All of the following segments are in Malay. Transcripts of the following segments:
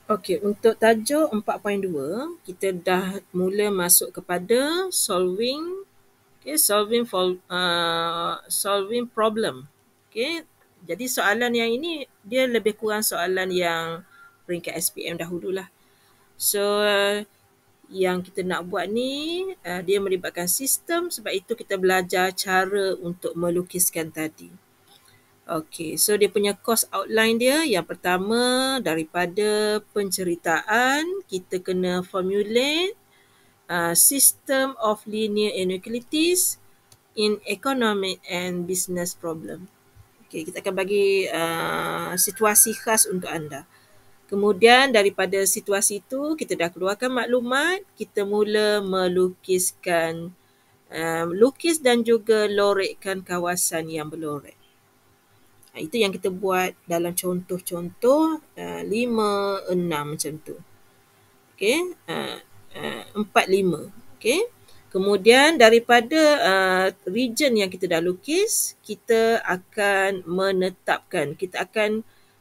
Okey, untuk tajuk 4.2, kita dah mula masuk kepada solving problem. Okey, jadi soalan yang ini dia lebih kurang soalan yang peringkat SPM dahululah. So, yang kita nak buat ni, dia melibatkan sistem, sebab itu kita belajar cara untuk melukiskan tadi. Okey, so dia punya course outline dia, yang pertama daripada penceritaan, kita kena formulate system of linear inequalities in economic and business problem. Okey, kita akan bagi situasi khas untuk anda. Kemudian daripada situasi itu, kita dah keluarkan maklumat, kita mula melukiskan, lukis dan juga lorekkan kawasan yang berlorek. Itu yang kita buat dalam contoh-contoh 5, 6 macam tu. Okey, 4, 5. Okey. Kemudian daripada region yang kita dah lukis, kita akan menetapkan, kita akan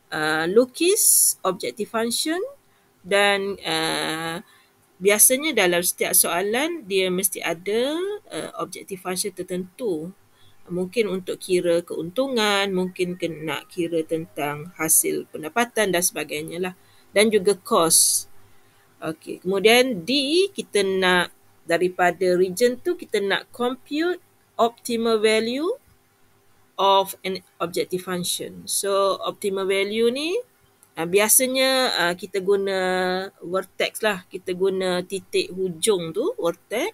lukis objective function dan biasanya dalam setiap soalan dia mesti ada objective function tertentu. Mungkin untuk kira keuntungan, mungkin nak kira tentang hasil pendapatan dan sebagainya lah. Dan juga cost. Okey, kemudian D, kita nak daripada region tu kita nak compute optimal value of an objective function. So, optimal value ni biasanya kita guna vertex lah. Kita guna titik hujung tu, vertex.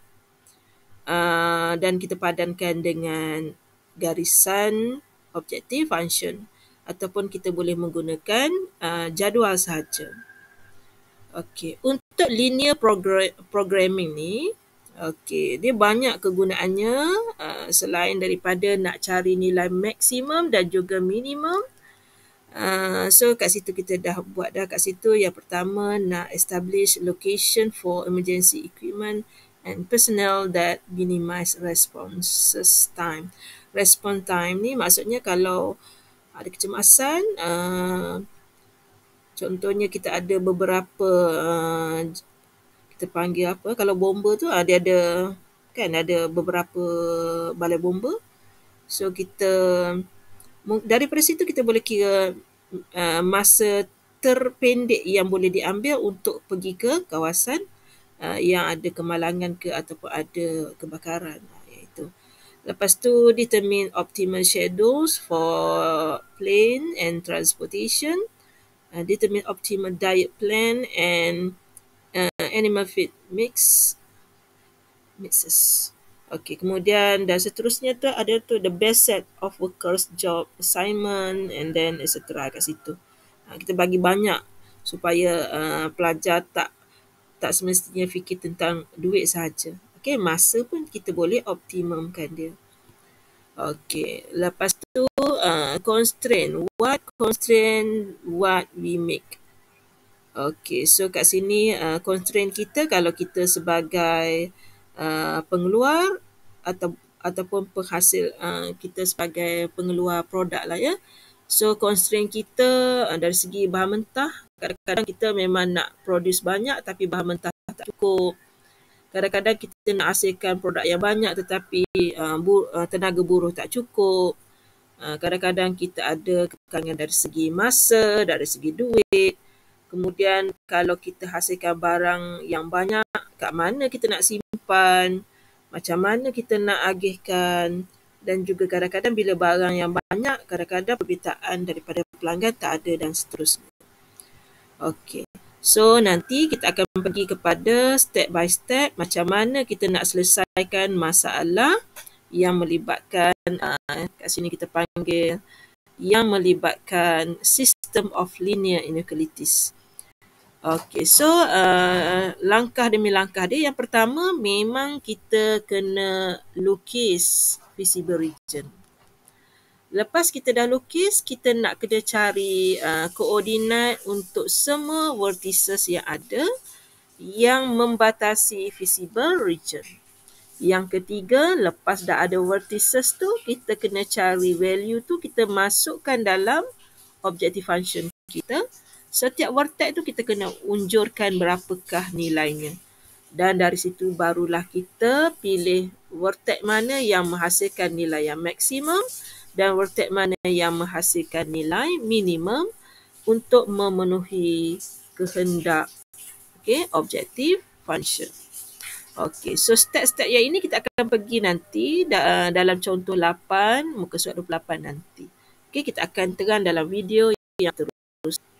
Dan kita padankan dengan garisan objective function, ataupun kita boleh menggunakan jadual sahaja. Okey, untuk linear programming ni, okey, dia banyak kegunaannya selain daripada nak cari nilai maksimum dan juga minimum. So kat situ kita dah buat dah kat situ. Yang pertama nak establish location for emergency equipment and personnel that minimize response time. Response time ni maksudnya kalau ada kecemasan, contohnya kita ada beberapa, kita panggil apa, kalau bomba tu dia ada, kan ada beberapa balai bomba. So kita, daripada situ kita boleh kira masa terpendek yang boleh diambil untuk pergi ke kawasan yang ada kemalangan ke ataupun ada kebakaran, iaitu. Lepas tu determine optimal schedules for plane and transportation, determine optimal diet plan and animal feed mixes. Okey, kemudian dan seterusnya tu ada tu the best set of workers job assignment and then etc. kat situ. Kita bagi banyak supaya pelajar tak semestinya fikir tentang duit sahaja. Okey, masa pun kita boleh optimumkan dia. Okey, lepas tu constraint. What constraint what we make? Okey, so kat sini constraint kita, kalau kita sebagai pengeluar ataupun penghasil, kita sebagai pengeluar produk lah ya. So constraint kita dari segi bahan mentah, kadang-kadang kita memang nak produce banyak tapi bahan mentah tak cukup. Kadang-kadang kita nak hasilkan produk yang banyak tetapi tenaga buruh tak cukup. Kadang-kadang kita ada kekangan dari segi masa, dari segi duit. Kemudian kalau kita hasilkan barang yang banyak, kat mana kita nak simpan, macam mana kita nak agihkan, dan juga kadang-kadang bila barang yang banyak, kadang-kadang permintaan daripada pelanggan tak ada dan seterusnya. Okey, so nanti kita akan pergi kepada step by step macam mana kita nak selesaikan masalah yang melibatkan, kat sini kita panggil, yang melibatkan system of linear inequalities. Okey, so langkah demi langkah dia. Yang pertama memang kita kena lukis visible region. Lepas kita dah lukis, kita nak kena cari koordinat untuk semua vertices yang ada yang membatasi visible region. Yang ketiga, lepas dah ada vertices tu, kita kena cari value tu, kita masukkan dalam objective function kita. Setiap vertex tu kita kena unjurkan berapakah nilainya. Dan dari situ barulah kita pilih vertex mana yang menghasilkan nilai yang maksimum dan vertex mana yang menghasilkan nilai minimum untuk memenuhi kehendak objective function. Okey, so step-step yang ini kita akan pergi nanti dalam contoh 8, muka surat 28 nanti. Okey, kita akan terang dalam video yang terus.